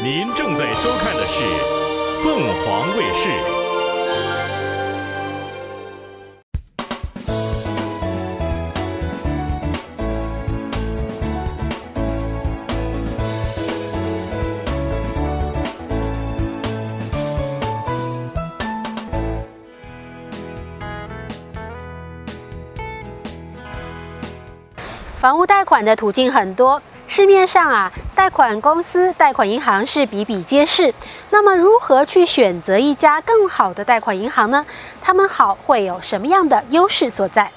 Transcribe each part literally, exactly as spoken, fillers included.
您正在收看的是凤凰卫视。 房屋贷款的途径很多，市面上啊，贷款公司、贷款银行是比比皆是。那么，如何去选择一家更好的贷款银行呢？他们好会有什么样的优势所在？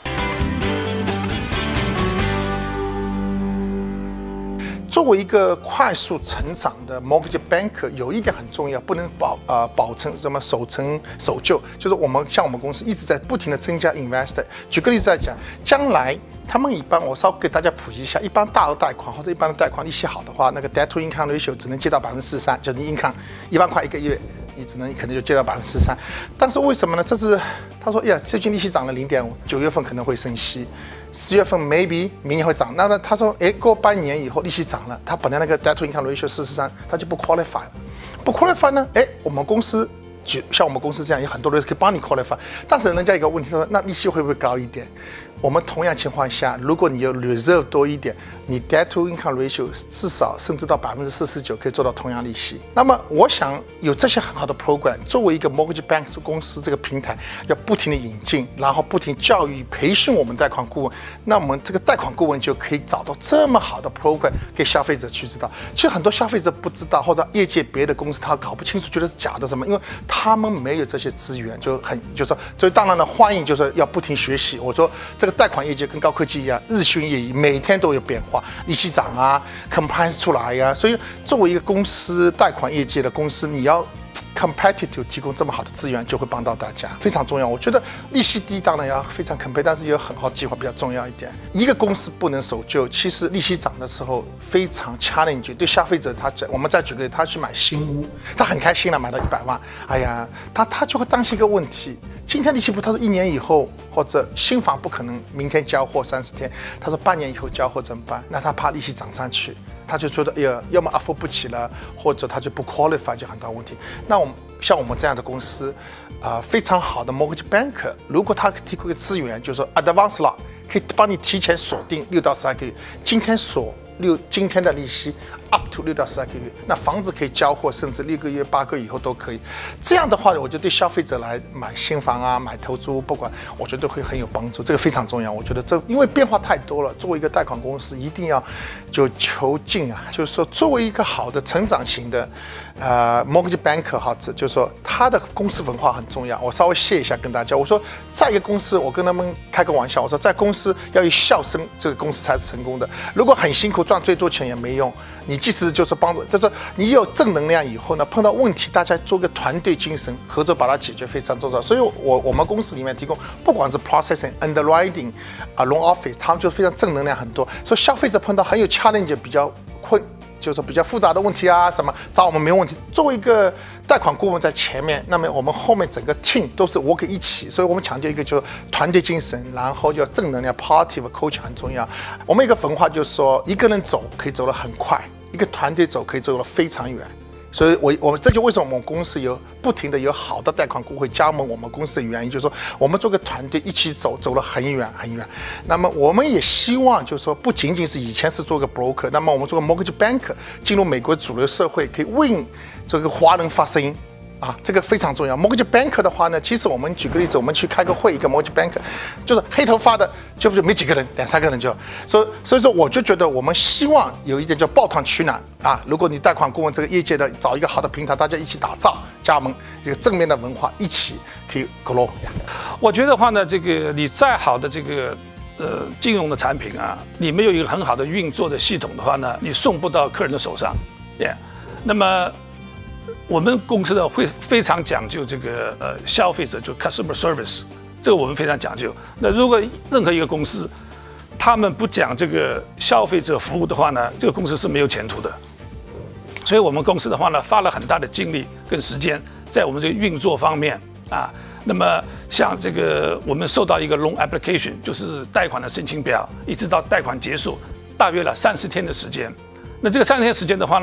作为一个快速成长的 mortgage banker， 有一点很重要，不能保呃保成什么守成守旧，就是我们像我们公司一直在不停的增加 investor。举个例子来讲，将来他们一般我稍微给大家普及一下，一般大额贷款或者一般的贷款利息好的话，那个 debt to income ratio 只能借到百分之四十三，就是你 income 一万块一个月，你只能可能就借到百分之四十三。但是为什么呢？这是他说，哎呀，最近利息涨了零点五，九月份可能会升息。十月份 maybe 明年会涨，那那他说，哎，过半年以后利息涨了，他本来那个 debt to income ratio 四十三，他就不 qualify 了，不 qualify 呢，哎，我们公司就像我们公司这样，有很多人可以帮你 qualify， 但是人家一个问题，他说，那利息会不会高一点？我们同样情况下，如果你有 reserve 多一点，你 debt to income ratio 至少甚至到百分之四十九可以做到同样利息。那么我想有这些很好的 program， 作为一个 mortgage bank 公司这个平台，要不停的引进，然后不停教育培训我们贷款顾问，那我们这个贷款顾问就可以找到这么好的 program 给消费者去知道。其实很多消费者不知道，或者业界别的公司他搞不清楚，觉得是假的什么，因为他们没有这些资源，就很就是说，所以当然了，欢迎就是要不停学习。我说这个贷款业界跟高科技一样，日新月异，每天都有变化，利息涨啊 ，compliance 出来呀、啊，所以作为一个公司，贷款业界的公司，你要 competitive 提供这么好的资源，就会帮到大家，非常重要。我觉得利息低当然要非常 competitive， 但是有很好计划比较重要一点。一个公司不能守旧，其实利息涨的时候非常 challenge， 对消费者他我们再举个例，他去买新屋，他很开心了，买到一百万，哎呀，他他就会担心一个问题。今天利息不，他说一年以后或者新房不可能明天交货三十天，他说半年以后交货怎么办？那他怕利息涨上去，他就觉得哎呀，要么 afford 不起了，或者他就不 qualify， 就很大问题。那我们像我们这样的公司，啊、呃，非常好的 mortgage banker， 如果他提供一个资源，就是说 advance lock， 可以帮你提前锁定六到十二个月，今天锁六今天的利息 up to 六到十二个月，那房子可以交货，甚至六个月、八个月以后都可以。这样的话，我觉得对消费者来买新房啊、买投资，不管，我觉得会很有帮助。这个非常重要。我觉得这因为变化太多了，作为一个贷款公司，一定要就求进啊，就是说，作为一个好的成长型的呃 mortgage banker 哈，就是说他的公司文化很重要。我稍微谢一下跟大家，我说在一个公司，我跟他们开个玩笑，我说在公司要有笑声，这个公司才是成功的。如果很辛苦赚最多钱也没用。你即使就是帮助，就是你有正能量以后呢，碰到问题大家做个团队精神，合作把它解决非常重要。所以我我们公司里面提供不管是 processing、underwriting 啊 loan office， 他们就非常正能量很多。所以消费者碰到很有 challenge 比较困，就是比较复杂的问题啊什么，找我们没有问题。作为一个贷款顾问在前面，那么我们后面整个 team 都是 work 一起，所以我们强调一个就是团队精神，然后就正能量 positive coach 很重要。我们一个文化就是说，一个人走可以走得很快。一个团队走可以走得非常远，所以我我们这就为什么我们公司有不停的有好的贷款顾会加盟我们公司的原因，就是说我们做个团队一起走，走了很远很远。那么我们也希望就是说，不仅仅是以前是做个 broker， 那么我们做个 mortgage banker， 进入美国主流社会，可以为这个华人发声音。啊，这个非常重要。mortgage banker 的话呢，其实我们举个例子，我们去开个会，一个 mortgage banker， 就是黑头发的，就不就没几个人，两三个人就。所以所以说，我就觉得我们希望有一点叫抱团取暖啊。如果你贷款顾问这个业界的找一个好的平台，大家一起打造加盟一个正面的文化，一起可以 grow。 我觉得的话呢，这个你再好的这个呃金融的产品啊，你没有一个很好的运作的系统的话呢，你送不到客人的手上。Yeah， 那么。我们公司呢会非常讲究这个呃消费者就 customer service， 这个我们非常讲究。那如果任何一个公司他们不讲这个消费者服务的话呢，这个公司是没有前途的。所以我们公司的话呢，花了很大的精力跟时间在我们这个运作方面啊。那么像这个我们收到一个 loan application， 就是贷款的申请表，一直到贷款结束，大约了三十天的时间。那这个三十天时间的话呢，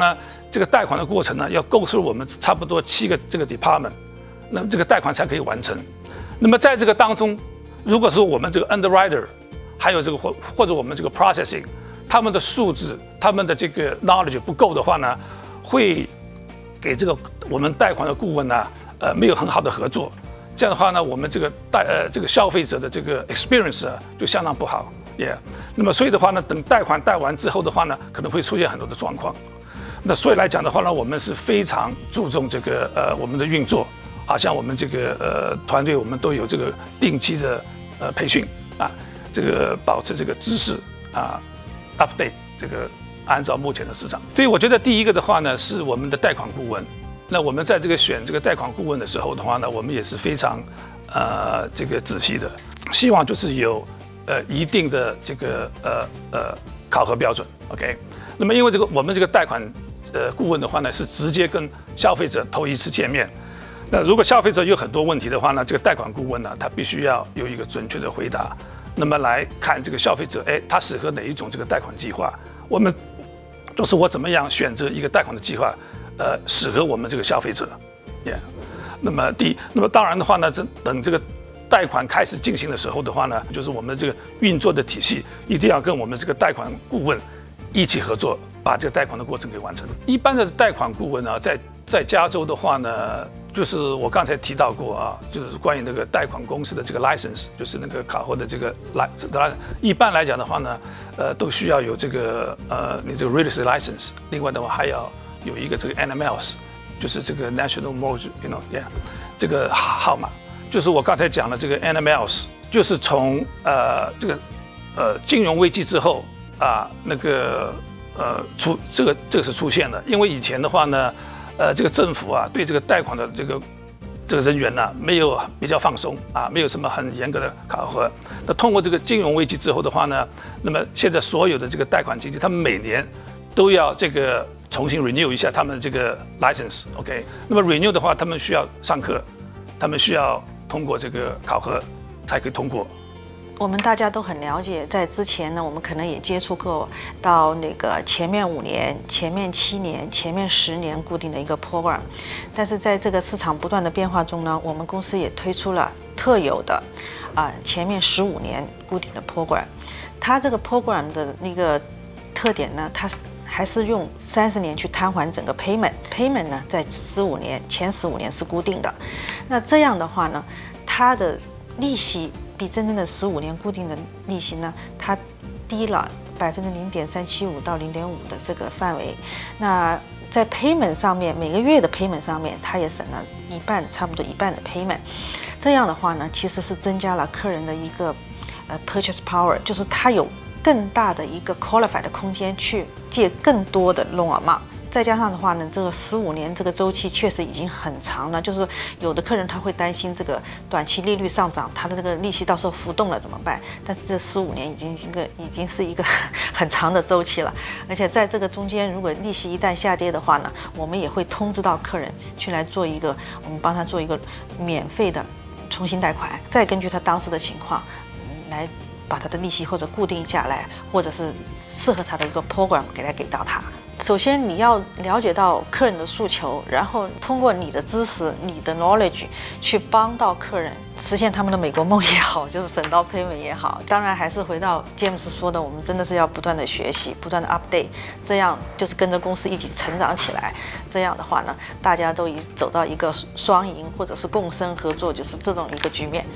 这个贷款的过程呢，要 go through 我们差不多七个这个 department， 那么这个贷款才可以完成。那么在这个当中，如果说我们这个 underwriter， 还有这个或或者我们这个 processing， 他们的素质、他们的这个 knowledge 不够的话呢，会给这个我们贷款的顾问呢，呃，没有很好的合作。这样的话呢，我们这个贷呃这个消费者的这个 experience 啊，就相当不好，也、yeah。那么所以的话呢，等贷款贷完之后的话呢，可能会出现很多的状况。那所以来讲的话呢，我们是非常注重这个呃我们的运作，好像我们这个呃团队我们都有这个定期的呃培训啊，这个保持这个知识啊 update 这个按照目前的市场。所以我觉得第一个的话呢，是我们的贷款顾问。那我们在这个选这个贷款顾问的时候的话呢，我们也是非常呃这个仔细的，希望就是有呃一定的这个呃呃考核标准 ，OK。那么因为这个我们这个贷款呃顾问的话呢，是直接跟消费者头一次见面。那如果消费者有很多问题的话呢，这个贷款顾问呢，他必须要有一个准确的回答。那么来看这个消费者，哎，他适合哪一种这个贷款计划？我们就是我怎么样选择一个贷款的计划，呃，适合我们这个消费者。Yeah。那么第一，那么当然的话呢，这等这个贷款开始进行的时候的话呢，就是我们的这个运作的体系一定要跟我们这个贷款顾问一起合作，把这个贷款的过程给完成。一般的贷款顾问呢，在在加州的话呢，就是我刚才提到过啊，就是关于那个贷款公司的这个 license， 就是那个考核的这个 license。一般来讲的话呢，呃，都需要有这个呃你这个 real estate license。另外的话还要有一个这个 N M L S， 就是这个 National Mortgage，you know， yeah， 这个号码，就是我刚才讲的这个 N M L S， 就是从呃这个呃金融危机之后。啊，那个呃出这个这个是出现的，因为以前的话呢，呃，这个政府啊对这个贷款的这个这个人员呢、啊、没有比较放松啊，没有什么很严格的考核。那通过这个金融危机之后的话呢，那么现在所有的这个贷款经纪，他们每年都要这个重新 renew 一下他们的这个 license，OK？、Okay？ 那么 renew 的话，他们需要上课，他们需要通过这个考核才可以通过。 我们大家都很了解，在之前呢，我们可能也接触过到那个前面五年、前面七年、前面十年固定的一个 program， 但是在这个市场不断的变化中呢，我们公司也推出了特有的啊、呃、前面十五年固定的 program。它这个 program 的那个特点呢，它还是用三十年去摊还整个 payment，payment 呢在十五年前十五年是固定的。那这样的话呢，它的利息比真正的十五年固定的利息呢，它低了百分之零点三七五到零点五的这个范围。那在 payment 上面，每个月的 payment 上面，它也省了一半，差不多一半的 payment。这样的话呢，其实是增加了客人的一个呃 purchase power， 就是他有更大的一个 qualify 的空间去借更多的 loan amount。再加上的话呢，这个十五年这个周期确实已经很长了，就是有的客人他会担心这个短期利率上涨，他的这个利息到时候浮动了怎么办？但是这十五年已经一个已经是一个很长的周期了，而且在这个中间，如果利息一旦下跌的话呢，我们也会通知到客人去来做一个，我们帮他做一个免费的重新贷款，再根据他当时的情况，嗯、来把他的利息或者固定下来，或者是适合他的一个 program 给他给到他。首先你要了解到客人的诉求，然后通过你的知识、你的 knowledge 去帮到客人实现他们的美国梦也好，就是省到 payment 也好。当然还是回到 James 说的，我们真的是要不断的学习，不断的 update， 这样就是跟着公司一起成长起来。这样的话呢，大家都已走到一个双赢或者是共生合作，就是这种一个局面。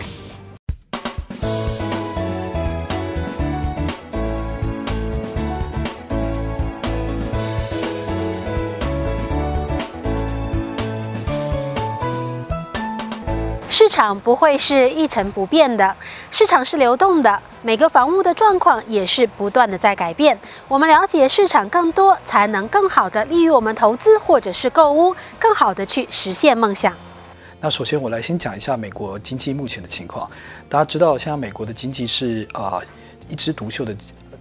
市场不会是一成不变的，市场是流动的，每个房屋的状况也是不断的在改变。我们了解市场更多，才能更好的利于我们投资或者是购屋，更好的去实现梦想。 那首先我来先讲一下美国经济目前的情况。大家知道，现在美国的经济是啊、呃、一枝独秀的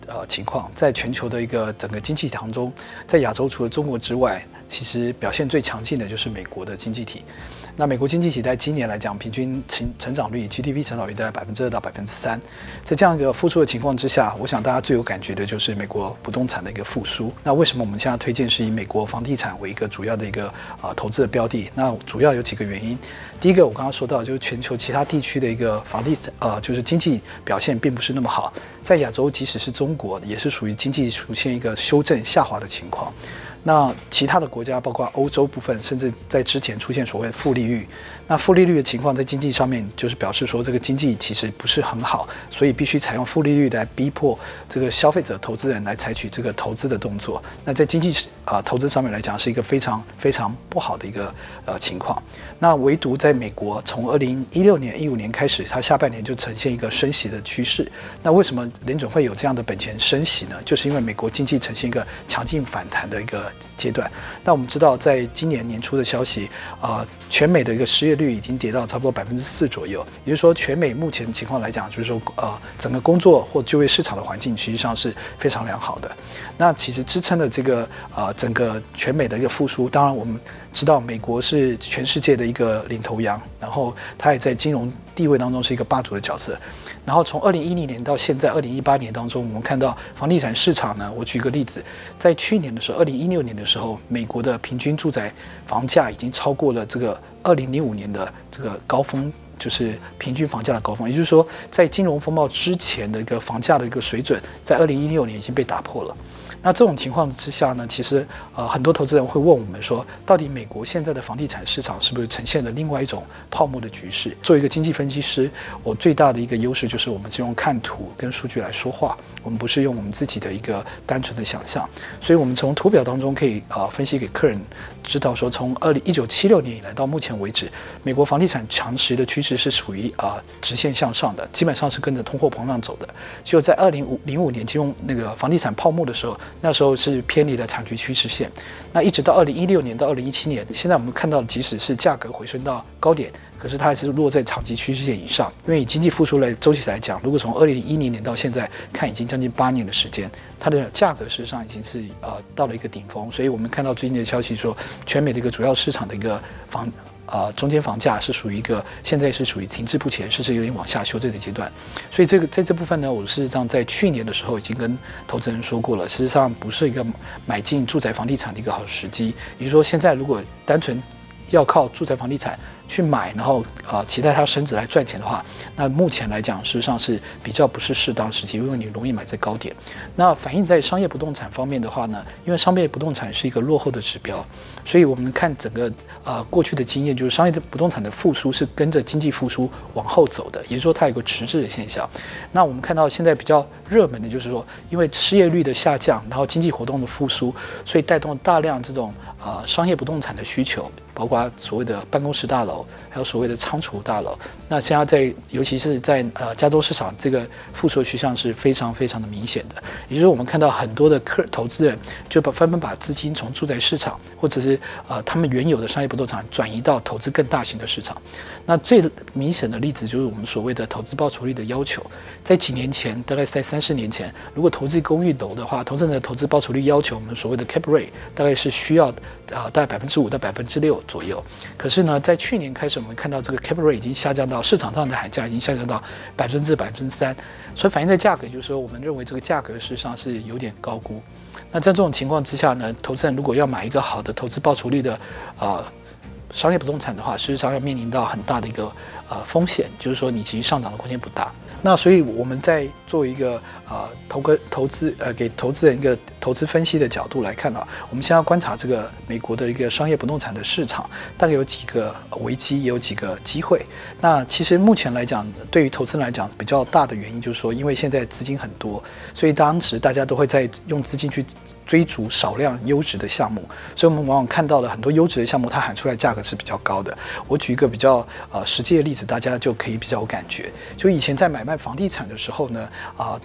呃情况，在全球的一个整个经济体当中，在亚洲除了中国之外，其实表现最强劲的就是美国的经济体。那美国经济体在今年来讲，平均成成长率 G D P 成长率大概百分之二到百分之三，在这样一个复苏的情况之下，我想大家最有感觉的就是美国不动产的一个复苏。那为什么我们现在推荐是以美国房地产为一个主要的一个啊、呃、投资的标的？那主要有几个原因。第一个，我刚刚说到，就是全球其他地区的一个房地产呃就是经济表现并不是那么好，在亚洲即使是中国，也是属于经济出现一个修正下滑的情况。那其他的国家，包括欧洲部分，甚至在之前出现所谓的负利率。那负利率的情况在经济上面，就是表示说这个经济其实不是很好，所以必须采用负利率来逼迫这个消费者、投资人来采取这个投资的动作。那在经济啊、呃、投资上面来讲，是一个非常非常不好的一个呃情况。那唯独在美国，从二零一六年、一五年开始，它下半年就呈现一个升息的趋势。那为什么联准会有这样的本钱升息呢？就是因为美国经济呈现一个强劲反弹的一个阶段。那我们知道，在今年年初的消息，啊、呃，全美的一个失业率已经跌到差不多百分之四左右。也就是说，全美目前情况来讲，就是说，呃，整个工作或就业市场的环境实际上是非常良好的。那其实支撑了这个呃整个全美的一个复苏。当然，我们知道美国是全世界的一个领头羊，然后它也在金融地位当中是一个霸主的角色。然后从二零一零年到现在二零一八年当中，我们看到房地产市场呢，我举个例子，在去年的时候，二零一六年的时候，美国的平均住宅房价已经超过了这个二零零五年的这个高峰，就是平均房价的高峰。也就是说，在金融风暴之前的一个房价的一个水准，在二零一六年已经被打破了。那这种情况之下呢，其实呃很多投资人会问我们说，到底美国现在的房地产市场是不是呈现了另外一种泡沫的局势？作为一个经济分析师，我最大的一个优势就是我们是用看图跟数据来说话，我们不是用我们自己的一个单纯的想象。所以我们从图表当中可以呃分析给客人知道说，从二零一九七六年以来到目前为止，美国房地产长期的趋势是属于啊、呃、直线向上的，基本上是跟着通货膨胀走的。只有在二零零五年金融那个房地产泡沫的时候，那时候是偏离了长期趋势线。那一直到二零一六年到二零一七年，现在我们看到，即使是价格回升到高点，可是它还是落在长期趋势线以上。因为以经济复苏来周期来讲，如果从二零一零年到现在看，已经将近八年的时间，它的价格事实上已经是呃到了一个顶峰。所以我们看到最近的消息说，全美的一个主要市场的一个房啊、呃、中间房价是属于一个现在是属于停滞不前，甚至有点往下修正的阶段。所以这个在这部分呢，我事实上在去年的时候已经跟投资人说过了，事实上不是一个买进住宅房地产的一个好时机。也就是说，现在如果单纯要靠住宅房地产去买，然后啊、呃、期待它升值来赚钱的话，那目前来讲，事实上是比较不是适当时机，因为你容易买在高点。那反映在商业不动产方面的话呢，因为商业不动产是一个落后的指标，所以我们看整个啊、呃、过去的经验，就是商业的不动产的复苏是跟着经济复苏往后走的，也就是说它有个迟滞的现象。那我们看到现在比较热门的就是说，因为失业率的下降，然后经济活动的复苏，所以带动大量这种啊、呃、商业不动产的需求。包括所谓的办公室大楼，还有所谓的仓储大楼。那现在在，尤其是在呃加州市场，这个复苏趋向是非常非常的明显的。也就是说，我们看到很多的客投资人就把纷纷把资金从住宅市场，或者是呃他们原有的商业不动产转移到投资更大型的市场。那最明显的例子就是我们所谓的投资报酬率的要求。在几年前，大概在三十年前，如果投资公寓楼的话，投资人的投资报酬率要求，我们所谓的 cap rate 大概是需要啊、呃、大概百分之五到百分之六。左右，可是呢，在去年开始，我们看到这个 cap rate 已经下降到市场上的喊价已经下降到百分之百分之三，所以反映在价格，就是说，我们认为这个价格事实上是有点高估。那在这种情况之下呢，投资人如果要买一个好的投资报酬率的呃商业不动产的话，事实上要面临到很大的一个呃风险，就是说你其实上涨的空间不大。那所以我们在作为一个呃投个投资呃给投资人一个投资分析的角度来看啊，我们现在要观察这个美国的一个商业不动产的市场，大概有几个危机，也有几个机会。那其实目前来讲，对于投资人来讲比较大的原因就是说，因为现在资金很多，所以当时大家都会在用资金去追逐少量优质的项目，所以我们往往看到了很多优质的项目，它喊出来价格是比较高的。我举一个比较呃实际的例子，大家就可以比较有感觉。就以前在买卖房地产的时候呢，啊、呃，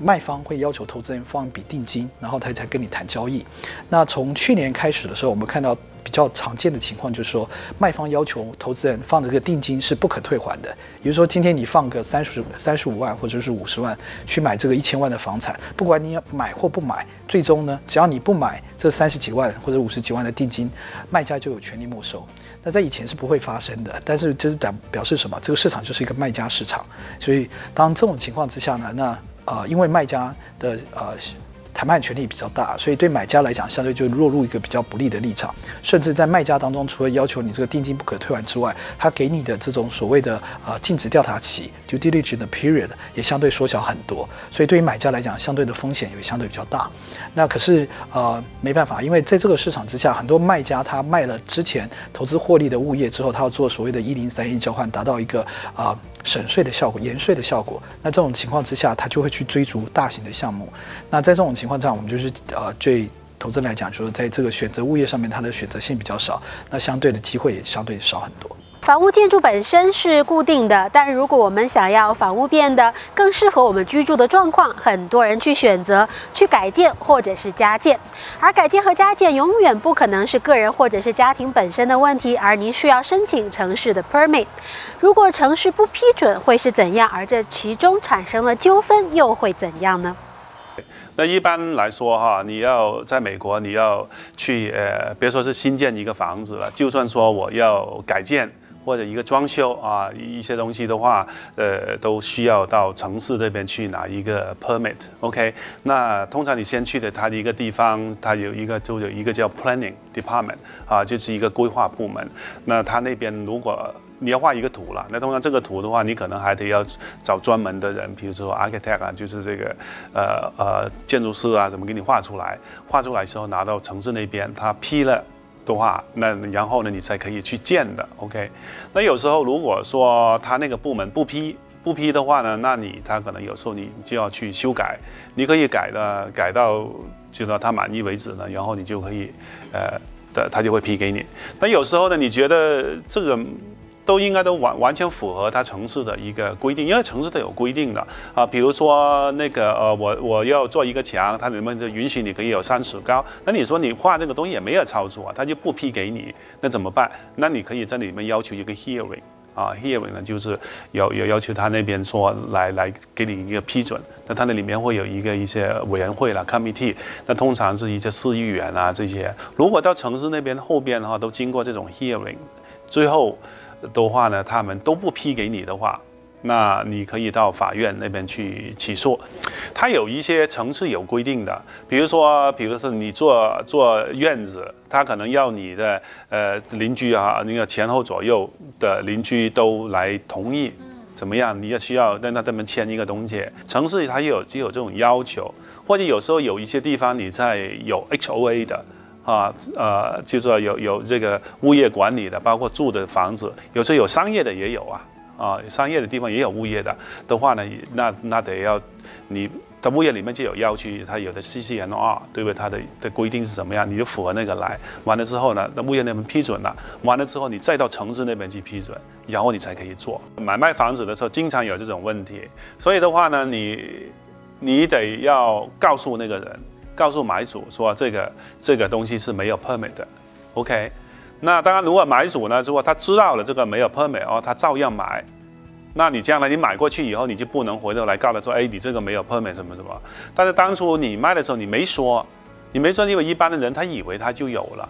卖方会要求投资人放一笔定金，然后他才跟你谈交易。那从去年开始的时候，我们看到比较常见的情况就是说，卖方要求投资人放的这个定金是不可退还的。也就是说，今天你放个三十三十五万或者是五十万去买这个一千万的房产，不管你买或不买，最终呢，只要你不买这三十几万或者五十几万的定金，卖家就有权利没收。那在以前是不会发生的，但是这是表表示什么？这个市场就是一个卖家市场，所以当这种情况之下呢，那呃，因为卖家的呃谈判权力比较大，所以对买家来讲，相对就落入一个比较不利的立场。甚至在卖家当中，除了要求你这个定金不可退还之外，他给你的这种所谓的呃禁止调查期 （due diligence 的 period） 也相对缩小很多。所以对于买家来讲，相对的风险也相对比较大。那可是呃没办法，因为在这个市场之下，很多卖家他卖了之前投资获利的物业之后，他要做所谓的一零三一交换，达到一个啊。呃省税的效果、延税的效果，那这种情况之下，他就会去追逐大型的项目。那在这种情况下，我们就是呃，对投资人来讲，说在这个选择物业上面，它的选择性比较少，那相对的机会也相对少很多。 房屋建筑本身是固定的，但如果我们想要房屋变得更适合我们居住的状况，很多人去选择去改建或者是加建。而改建和加建永远不可能是个人或者是家庭本身的问题，而您需要申请城市的 permit。如果城市不批准，会是怎样？而这其中产生了纠纷，又会怎样呢？ 那一般来说哈，你要在美国，你要去呃，别说是新建一个房子了，就算说我要改建。或者一个装修啊，一些东西的话，呃，都需要到城市这边去拿一个 permit。OK， 那通常你先去的它的一个地方，它有一个就有一个叫 planning department 啊，就是一个规划部门。那它那边如果你要画一个图了，那通常这个图的话，你可能还得要找专门的人，比如说 architect 啊，就是这个呃呃建筑师啊，怎么给你画出来？画出来之后拿到城市那边，他批了。的话，那然后呢，你才可以去建的 ，OK。那有时候如果说他那个部门不批不批的话呢，那你他可能有时候你就要去修改，你可以改的改到直到他满意为止呢，然后你就可以呃的他就会批给你。那有时候呢，你觉得这个都应该都完完全符合它城市的一个规定，因为城市都有规定的啊，比如说那个呃，我我要做一个墙，它能不能允许你可以有三尺高？那你说你画这个东西也没有超出啊，它就不批给你，那怎么办？那你可以在里面要求一个 hearing 啊 ，hearing 呢就是有有要求他那边说来来给你一个批准，那它那里面会有一个一些委员会啦 committee， 那通常是一些市议员啊这些，如果到城市那边后边的话都经过这种 hearing， 最后。的话呢，他们都不批给你的话，那你可以到法院那边去起诉。它有一些城市有规定的，比如说，比如说你做做院子，他可能要你的呃邻居啊，那个前后左右的邻居都来同意，怎么样？你也需要让他们签一个东西。城市它有就有这种要求，或者有时候有一些地方你在有 H O A 的。啊，呃，就是说有有这个物业管理的，包括住的房子，有时候有商业的也有啊，啊，商业的地方也有物业的的话呢，那那得要你的物业里面就有要求，它有的 C C N R， 对不对？它的的规定是怎么样，你就符合那个来。完了之后呢，那物业那边批准了，完了之后你再到城市那边去批准，然后你才可以做。买卖房子的时候经常有这种问题，所以的话呢，你你得要告诉那个人。告诉买主说这个这个东西是没有 permit 的 ，OK？ 那当然，如果买主呢，如果他知道了这个没有 permit 哦，他照样买，那你将来你买过去以后，你就不能回头来告他说，哎，你这个没有 permit 什么什么。但是当初你卖的时候你没说，你没说，因为一般的人他以为他就有了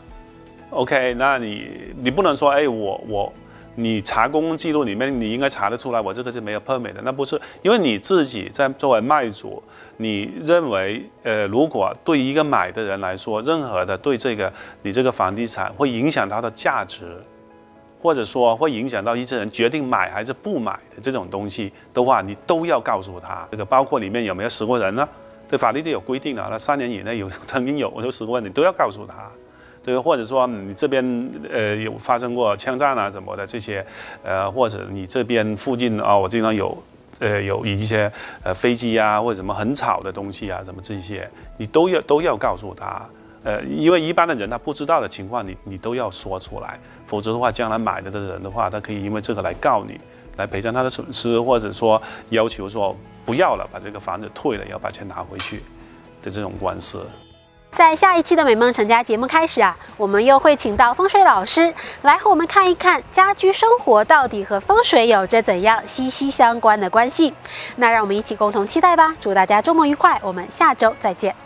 ，OK？ 那你你不能说，哎，我我。你查公共记录里面，你应该查得出来，我这个是没有 permit 的。那不是，因为你自己在作为卖主，你认为，呃，如果对一个买的人来说，任何的对这个你这个房地产会影响它的价值，或者说会影响到一些人决定买还是不买的这种东西的话，你都要告诉他。这个包括里面有没有死过人呢？对法律都有规定的，那三年以内有曾经有有死过人，你都要告诉他。对，或者说你这边呃有发生过枪战啊什么的这些，呃或者你这边附近啊、哦，我经常有呃有一些呃飞机啊或者什么很吵的东西啊，什么这些，你都要都要告诉他，呃，因为一般的人他不知道的情况，你你都要说出来，否则的话，将来买的的人的话，他可以因为这个来告你，来赔偿他的损失，或者说要求说不要了，把这个房子退了，要把钱拿回去的这种官司。 在下一期的美梦成家节目开始啊，我们又会请到风水老师来和我们看一看家居生活到底和风水有着怎样息息相关的关系。那让我们一起共同期待吧！祝大家周末愉快，我们下周再见。